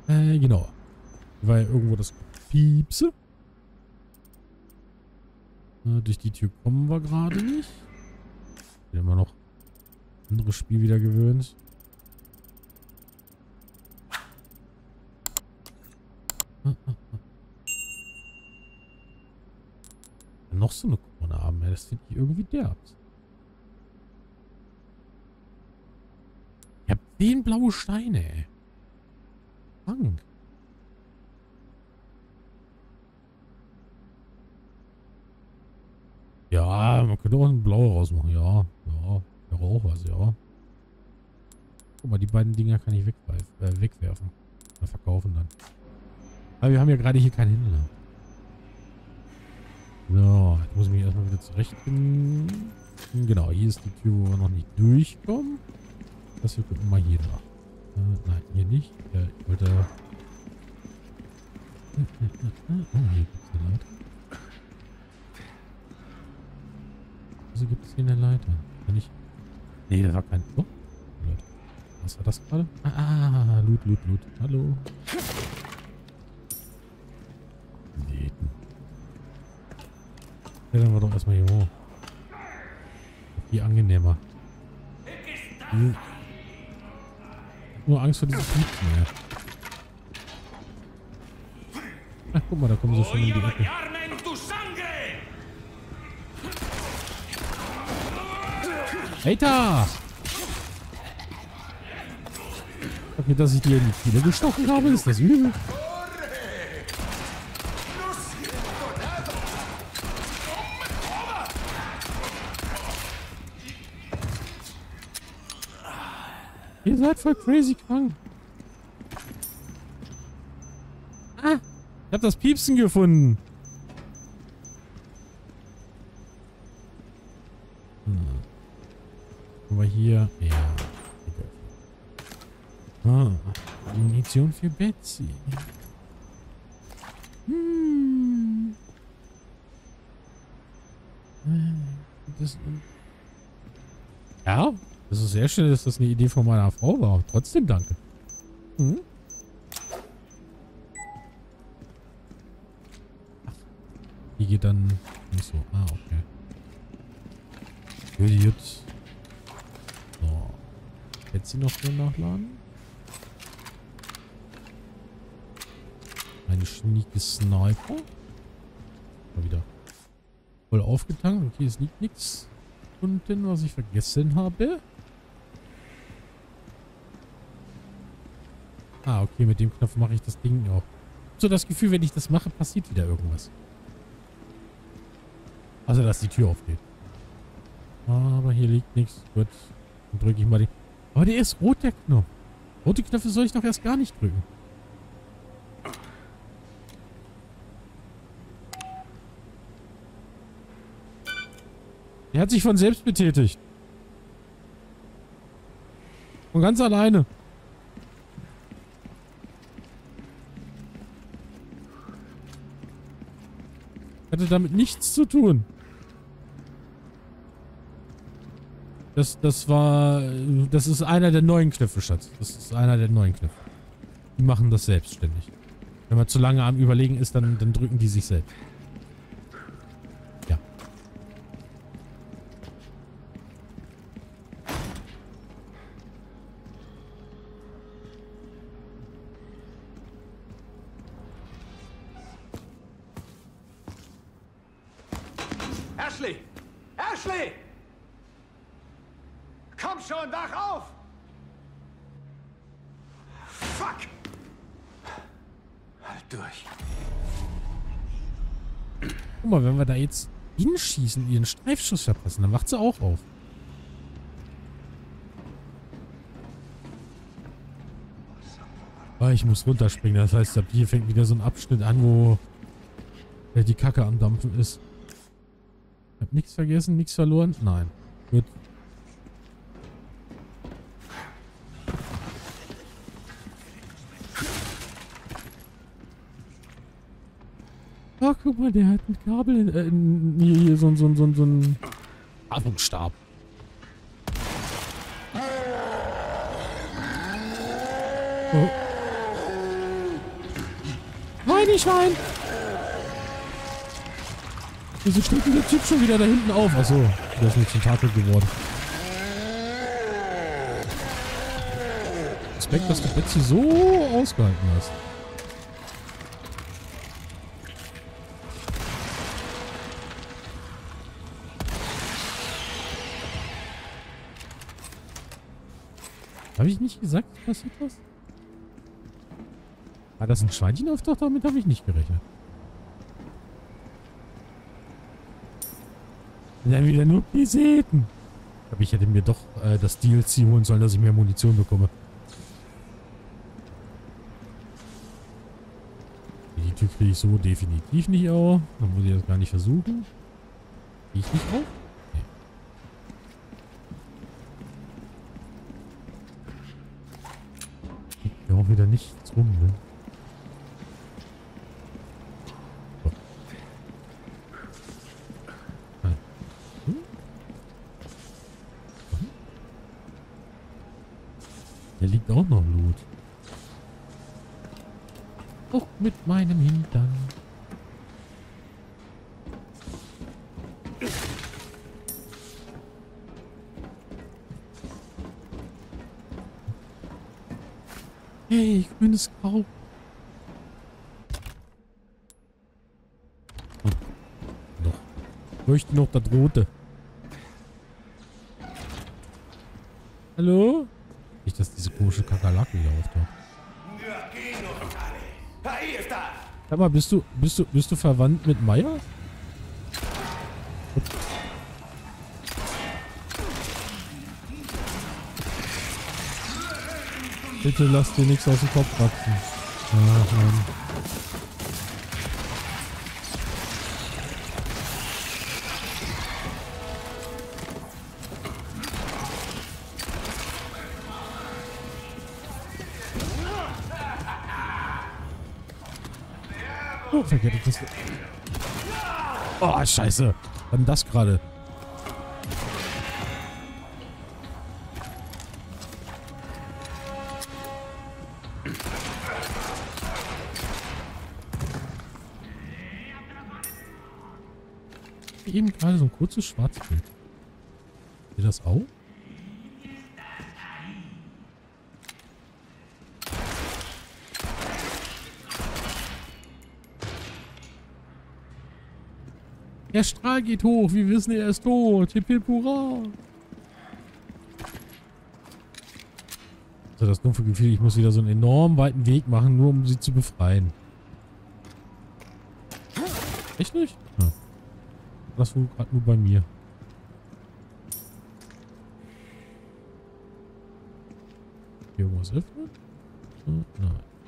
Genau. War ja irgendwo das Piepse. Durch die Tür kommen wir gerade nicht. Bin immer noch anderes Spiel wieder gewöhnt. Noch so eine Krone haben, ja, das finde ich irgendwie derb. Ich hab 10 blaue Steine, ey. Krank. Ja, man könnte auch ein Blau rausmachen, ja. Ja, wäre auch was, ja. Guck mal, die beiden Dinger kann ich wegwerfen. Oder verkaufen dann. Aber wir haben ja gerade hier keinen Händler. So, jetzt muss ich mich erstmal wieder zurechtfinden. Genau, hier ist die Tür, wo wir noch nicht durchkommen. Das wir gucken mal hier nach. Nein, hier nicht. Ich wollte... Oh, hier gibt es eine Leiter. Wieso gibt es hier eine Leiter? Kann ich... Nee, das war kein... Oh, Leute. Was war das gerade? Loot. Hallo. Läden. Ja, dann war doch erstmal hier hoch. Viel angenehmer. Nur Angst vor diesem Piepsen, ja. Ach, guck mal, da kommen sie schon in die Ecke. Alter! Okay, dass ich dir in die Kehle gestochen habe, ist das übel. Ihr seid voll crazy krank. Ah! Ich hab das Piepsen gefunden. Aber hier... Ja. Munition für Betsy. Ja, das ist sehr schön, dass das eine Idee von meiner Frau war. Trotzdem danke. Ach, die geht dann nicht so. Okay. Gut. So. Betsy noch drin nachladen. Eine schnieke Sniper. Mal wieder voll aufgetankt. Okay, es liegt nichts unten, was ich vergessen habe. Okay, mit dem Knopf mache ich das Ding auch. So das Gefühl, wenn ich das mache, passiert wieder irgendwas. Also, dass die Tür aufgeht. Aber hier liegt nichts. Gut, dann drücke ich mal die... Aber der ist rot, der Knopf. Rote Knöpfe soll ich doch erst gar nicht drücken. Er hat sich von selbst betätigt. Von ganz alleine. Hatte damit nichts zu tun. Das ist einer der neuen Knöpfe, Schatz. Das ist einer der neuen Knöpfe. Die machen das selbstständig. Wenn man zu lange am Überlegen ist, dann drücken die sich selbst. Ja. Ashley! Ashley! Komm schon, wach auf! Fuck! Halt durch. Guck mal, wenn wir da jetzt hinschießen, ihren Streifschuss verpassen, dann macht sie auch auf. Ich muss runterspringen. Das heißt, ab hier fängt wieder so ein Abschnitt an, wo die Kacke am Dampfen ist. Ich hab nichts vergessen, nichts verloren? Nein. Gut. Ach, guck mal, der hat ein Kabel hier so ein Atmungsstab. Oh. Schwein! Wieso steht denn der Typ schon wieder da hinten auf? Achso, der ist nicht zum Takel geworden. Respekt, dass du Betsy so ausgehalten hast. Habe ich nicht gesagt, passiert was? War das ein Schweinchen auftaucht? Damit habe ich nicht gerechnet. Dann wieder nur Piseten. Aber ich hätte mir doch das DLC holen sollen, dass ich mehr Munition bekomme. Die Tür kriege ich so definitiv nicht auf. Dann muss ich das gar nicht versuchen. Kriege ich nicht auf? Nee. Liegt ja auch wieder nichts rum, ne? So. Hier liegt auch noch Blut. Auch mit meinem Hintern. Hey, grünes Grau. Noch. Ich möchte noch das Rote. Hallo? Nicht, dass diese komische Kakerlake hier auftaucht. Sag mal, bist du verwandt mit Meier? Bitte lass dir nichts aus dem Kopf wachsen. Ach, Mann. Oh, vergeht das. Oh, scheiße. Was denn das gerade? Eben gerade so ein kurzes Schwarzbild. Seht ihr das auch? Der Strahl geht hoch. Wir wissen, er ist tot. Hip hip hurra. Also das dumpfe Gefühl, ich muss wieder so einen enorm weiten Weg machen, nur um sie zu befreien. Echt nicht? Ja. Das war gerade nur bei mir. Hier irgendwas öffnen? Nein.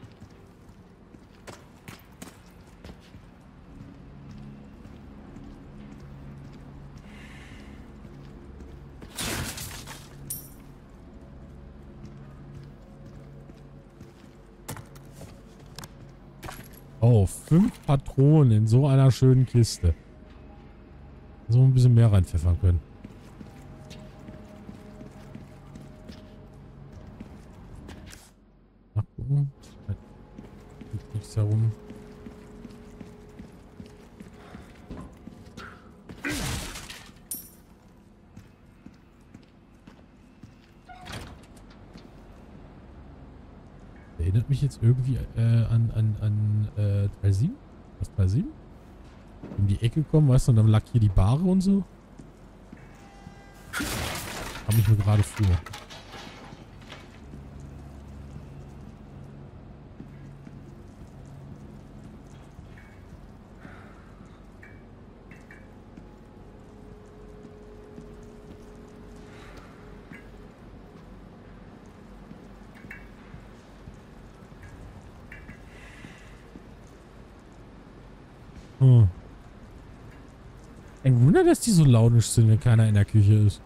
Oh, 5 Patronen in so einer schönen Kiste. So ein bisschen mehr reinpfeffern können. Mal gucken. Da liegt nichts herum. Erinnert mich jetzt irgendwie an Teil 7? Was, Teil 7? Um die Ecke kommen, weißt du, und dann lag hier die Bahre und so. Kam ich mir gerade vor. Ein Wunder, dass die so launisch sind, wenn keiner in der Küche ist.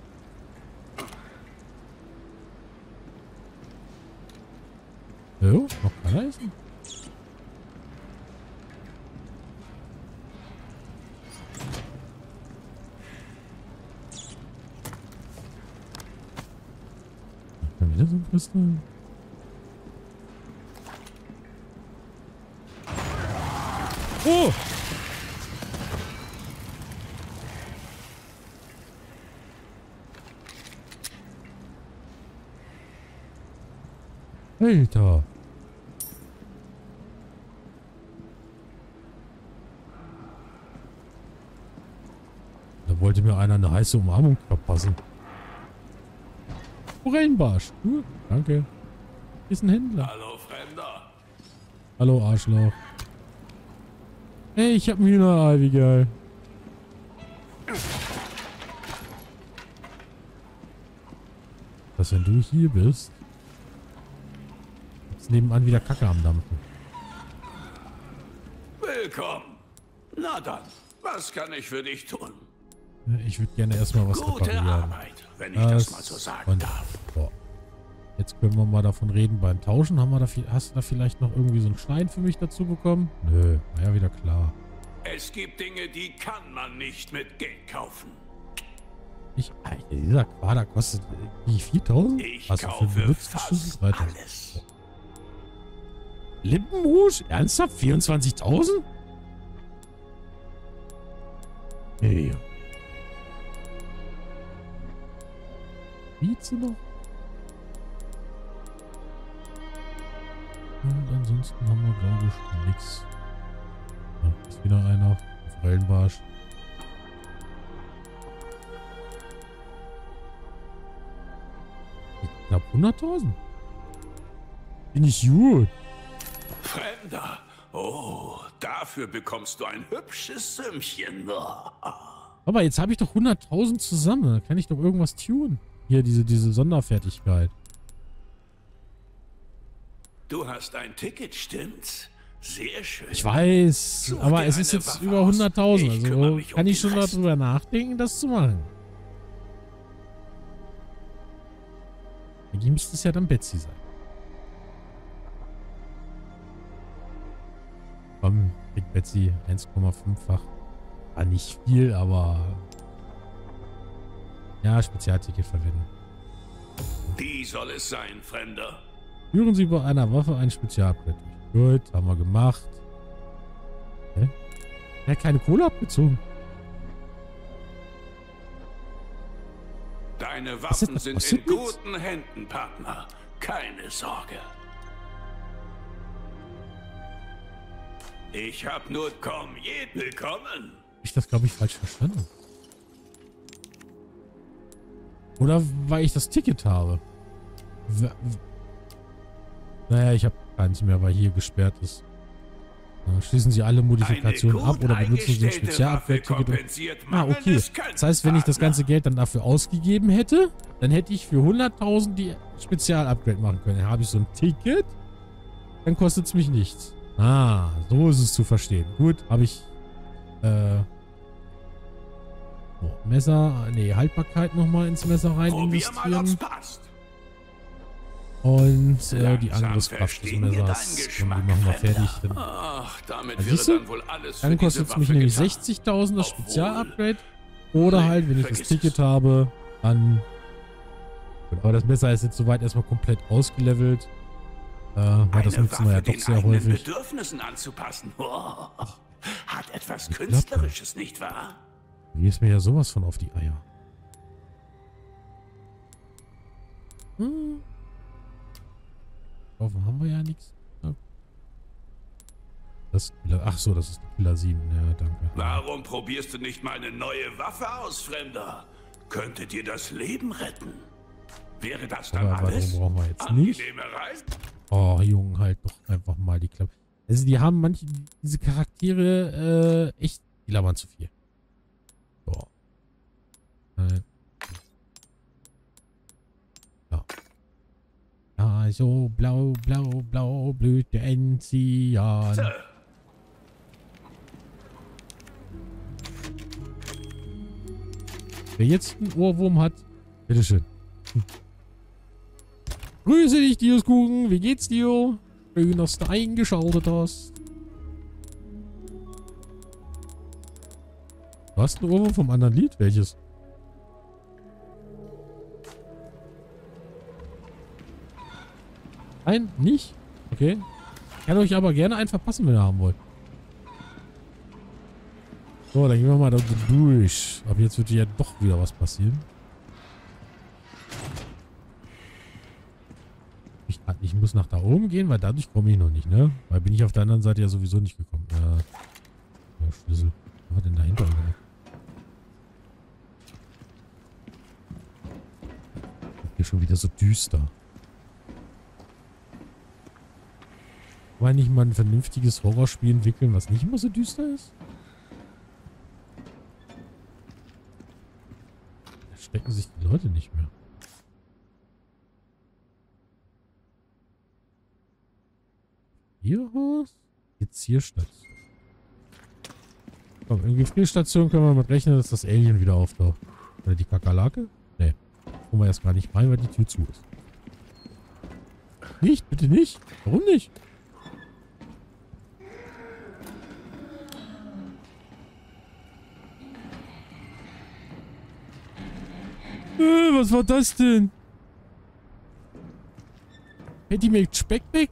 Jo, noch keiner essen? Dann wieder so ein Kristall. Oh! Alter. Da wollte mir einer eine heiße Umarmung verpassen. Forellenbarsch. Danke. Hier ist ein Händler. Hallo, Fremder. Hallo, Arschloch. Hey, ich hab ein Hühnerei, wie geil. Dass wenn du hier bist, ist nebenan wieder Kacke am Dampfen. Willkommen. Na dann, was kann ich für dich tun? Ich würde gerne erstmal was Gute reparieren. Arbeit, wenn ich das mal so sagen darf. Boah. Jetzt können wir mal davon reden beim Tauschen. Hast du da vielleicht noch irgendwie so einen Stein für mich dazu bekommen? Nö, war ja wieder klar. Es gibt Dinge, die kann man nicht mit Geld kaufen. Alter, dieser Quader kostet wie 4.000? Ich Also kaufe fast 3.000. alles. Lippenrouge? Ernsthaft? 24.000? Hey. Mieze noch? Und ansonsten haben wir, glaube ich, nichts. Ja, ist wieder einer. Forellenbarsch. Knapp 100.000. Bin ich gut. Fremder. Oh, dafür bekommst du ein hübsches Sümmchen. Aber jetzt habe ich doch 100.000 zusammen. Da kann ich doch irgendwas tun. Hier, diese Sonderfertigkeit. Du hast ein Ticket, stimmt's? Sehr schön. Ich weiß, Such aber dir es ist eine jetzt Waffe über aus. 100.000. Ich kümmere Also mich um kann ich den schon Rest. darüber nachdenken, das zu machen. Eigentlich müsste es ja dann Betsy sein. Komm, kriegt Betsy 1,5-fach. War nicht viel, aber... Ja, Spezialticket verwenden. Die soll es sein, Fremder. Führen Sie bei einer Waffe ein Spezialupgrade durch. Gut, haben wir gemacht. Hä? Er hat keine Kohle abgezogen. Deine Was ist Waffen das? sind Was in sind das? guten Händen, Partner. Keine Sorge. Ich hab nur willkommen. Ich das, glaube ich, falsch verstanden. Oder weil ich das Ticket habe. Naja, ich habe keins mehr, weil hier gesperrt ist. Ja, schließen Sie alle Modifikationen ab oder benutzen Sie den Spezialupgrade-Ticket. Ah, okay. Das heißt, wenn ich das ganze Geld dann dafür ausgegeben hätte, dann hätte ich für 100.000 die Spezialupgrade machen können. Dann habe ich so ein Ticket, dann kostet es mich nichts. Ah, so ist es zu verstehen. Gut, habe ich Messer, nee, Haltbarkeit nochmal ins Messer rein Probier mal, ob's investieren. passt. Und die Langsam Angriffskraft des verstehen wir Messers. deinen Und die Geschmack, machen wir Fremder. fertig. Dann, Ach, damit Ja, wäre siehst du? dann wohl alles dann für diese kostet es mich Waffe nämlich getan. 60.000 das Obwohl- Spezialupgrade. Oder Nee, halt, wenn ich das vergiss Ticket es. habe, dann... Gut, aber das Messer ist jetzt soweit erstmal komplett ausgelevelt. Weil das Eine nutzen wir ja Waffe doch den sehr eigenen häufig. Bedürfnissen anzupassen. Oh, hat etwas Klappe. Künstlerisches, nicht wahr? Hier ist mir ja sowas von auf die Eier. Kaufen haben wir ja nichts. Ja. Ach so, das ist die Killer 7. Ja, danke. Warum probierst du nicht mal eine neue Waffe aus, Fremder? Könnte dir das Leben retten. Wäre das dann Aber warum alles? brauchen wir jetzt nicht? Angenehme Reise? Oh, Junge, halt doch einfach mal die Klappe. Also, die haben diese Charaktere, echt, die labern zu viel. So. Ja. Ja, so blau, blau, blau blüht der Enzian. Wer jetzt einen Ohrwurm hat, bitteschön. Grüße dich, Dioskuchen. Wie geht's dir? Schön, dass du eingeschaltet hast. Du hast einen Ohrwurm vom anderen Lied? Welches? Nein, nicht? Okay. Ich kann euch aber gerne einen verpassen, wenn ihr haben wollt. So, dann gehen wir mal da durch. Aber jetzt wird ja doch wieder was passieren. Ich muss nach da oben gehen, weil dadurch komme ich noch nicht, ne? Weil bin ich auf der anderen Seite ja sowieso nicht gekommen. Ja, Schlüssel. Was war denn dahinter? Hier schon wieder so düster. Wollen nicht mal ein vernünftiges Horrorspiel entwickeln, was nicht immer so düster ist? Da stecken sich die Leute nicht mehr. Hier Haus? Gefrierstation. Komm, in Gefrierstation können wir mit rechnen, dass das Alien wieder auftaucht. Oder die Kakerlake? Nee. Kommen wir erst gar nicht rein, weil die Tür zu ist. Nicht? Bitte nicht? Warum nicht? Was war das denn? Hätte die mir Speck weg?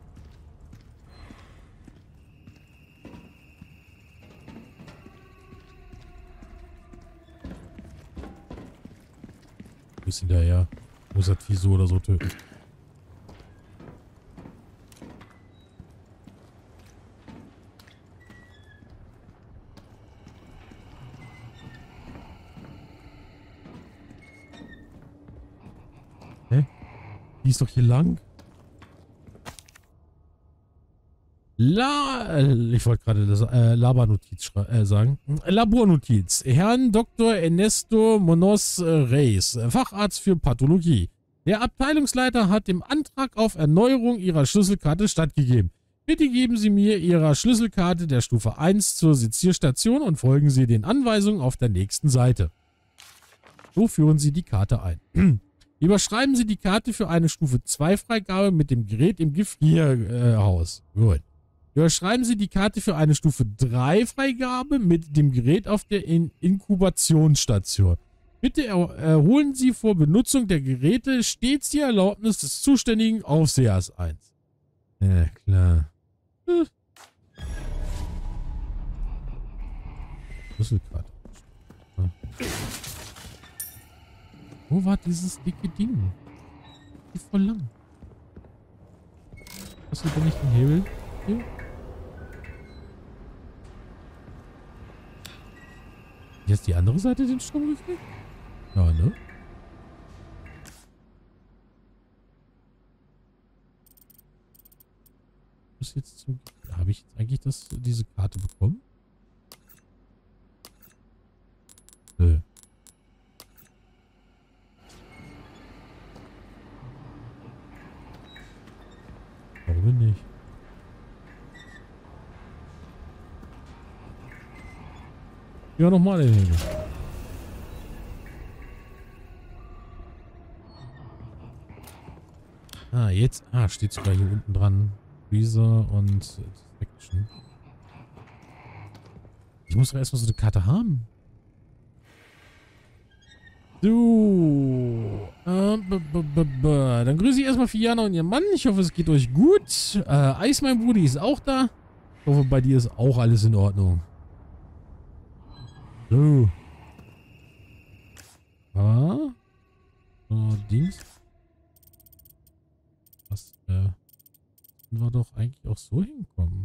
Bisschen daher. Muss das Vieh so oder so töten. Hä? Die ist doch hier lang. Ich wollte gerade das Labornotiz sagen. Labornotiz. Herrn Dr. Ernesto Munoz Reis, Facharzt für Pathologie. Der Abteilungsleiter hat dem Antrag auf Erneuerung Ihrer Schlüsselkarte stattgegeben. Bitte geben Sie mir Ihre Schlüsselkarte der Stufe 1 zur Sezierstation und folgen Sie den Anweisungen auf der nächsten Seite. So führen Sie die Karte ein. Überschreiben Sie die Karte für eine Stufe 2 Freigabe mit dem Gerät im Gefrierhaus. Gut. Überschreiben Sie die Karte für eine Stufe 3 Freigabe mit dem Gerät auf der Inkubationsstation. Bitte erholen Sie vor Benutzung der Geräte stets die Erlaubnis des zuständigen Aufsehers ein. Ja, klar. Schlüsselkarte. Wo war dieses dicke Ding? Die voll lang. Hast du denn nicht den Hebel? Hier? Jetzt die andere Seite den Strom gekriegt? Ja, ne? Ist jetzt zum... Habe ich jetzt eigentlich diese Karte bekommen? Nö. Warum nicht? Ja, nochmal den Hebel. Ah, jetzt... Ah, steht sogar hier unten dran. Freezer und Action. Ich muss doch erstmal so eine Karte haben. So. Dann grüße ich erstmal Fiana und ihr Mann. Ich hoffe, es geht euch gut. Eis, mein Brudi, ist auch da. Ich hoffe, bei dir ist auch alles in Ordnung. So. Dings. Was, wir doch eigentlich auch so hinkommen.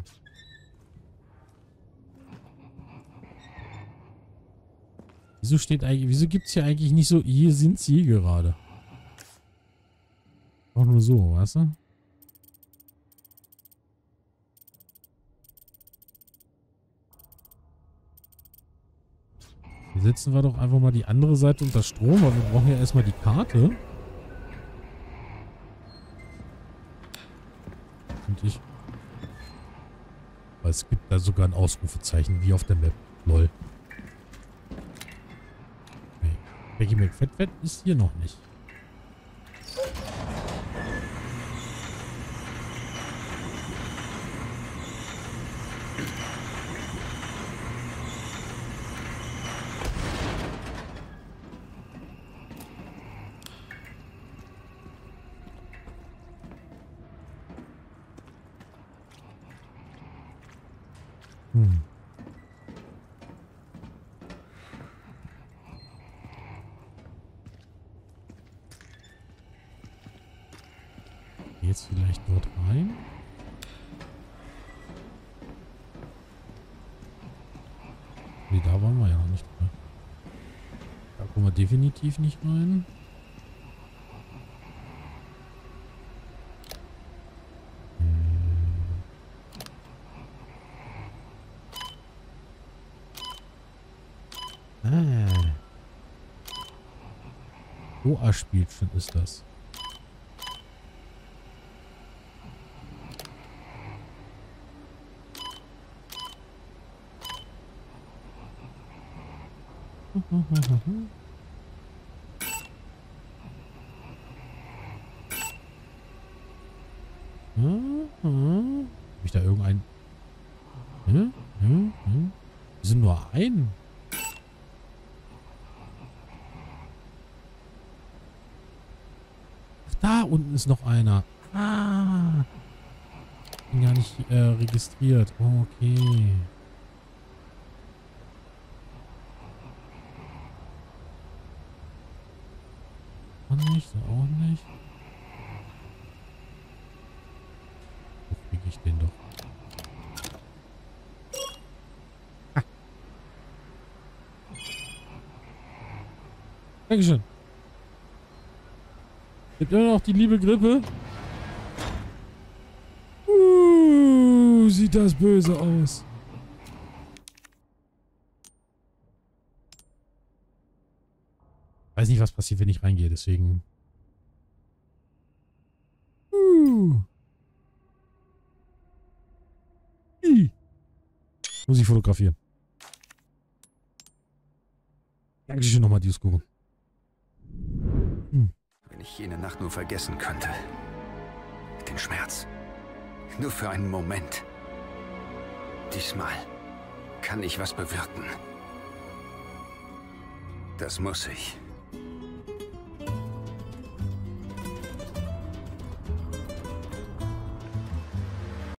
Wieso gibt es hier eigentlich nicht so, hier sind sie gerade. Auch nur so, weißt du? Hier setzen wir doch einfach mal die andere Seite unter Strom, weil wir brauchen ja erstmal die Karte. Und weil es gibt da sogar ein Ausrufezeichen, wie auf der Map. Lol. Okay. Becky McFett ist hier noch nicht. jetzt vielleicht dort rein? Nee, da waren wir ja noch nicht drin. Da kommen wir definitiv nicht rein. Oa-Spielchen ist das. Hab ich da irgendein... Wir sind nur ein. Ach, da unten ist noch einer. Ah. Bin gar nicht registriert. Okay. Auch nicht, so auch nicht. Wo kriege ich den doch? Ah. Dankeschön. Gibt immer noch die liebe Grippe. Sieht das böse aus. Weiß nicht, was passiert, wenn ich reingehe, deswegen. Muss ich fotografieren. Dankeschön nochmal, Diuskuro. Wenn ich jene Nacht nur vergessen könnte. Den Schmerz. Nur für einen Moment. Diesmal kann ich was bewirken. Das muss ich.